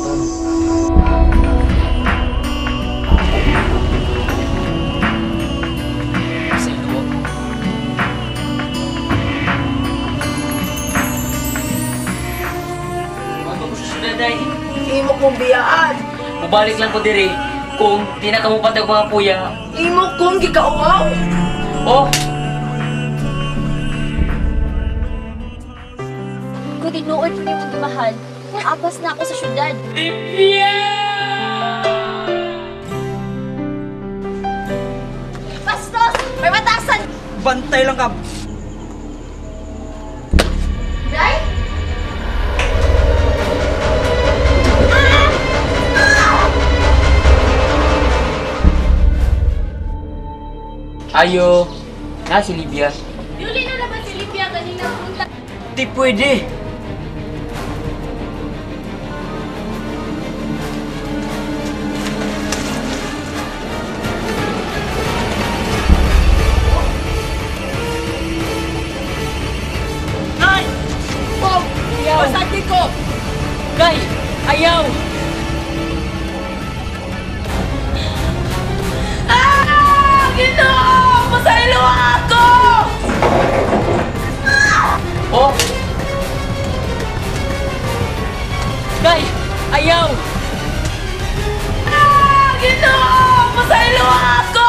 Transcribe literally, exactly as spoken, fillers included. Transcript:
Imo kong biyaan. Mubalik lang ko diri kung di na ka mo patag mga kuya. Imo kong gikauaw. Oh! Kung tinuod ko na yung mahal, apas na ako sa syudad. Livia! Bastos! May matasan! Bantay lang ka. Day? Ayo! Na si Livia. Yuli na naman si Livia kanina punta. Di pwede! Ay! Wow! Masakti ko! Kay! Ayaw! Ah! Ginoo! Masaylo ako! Oh! Kay! Ayaw! Ah! Ginoo! Masaylo ako!